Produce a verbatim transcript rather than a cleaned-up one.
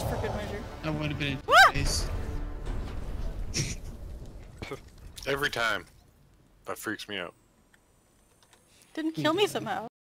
for good measure. That would have been Ah! a face. Every time. That freaks me out. Didn't kill me somehow.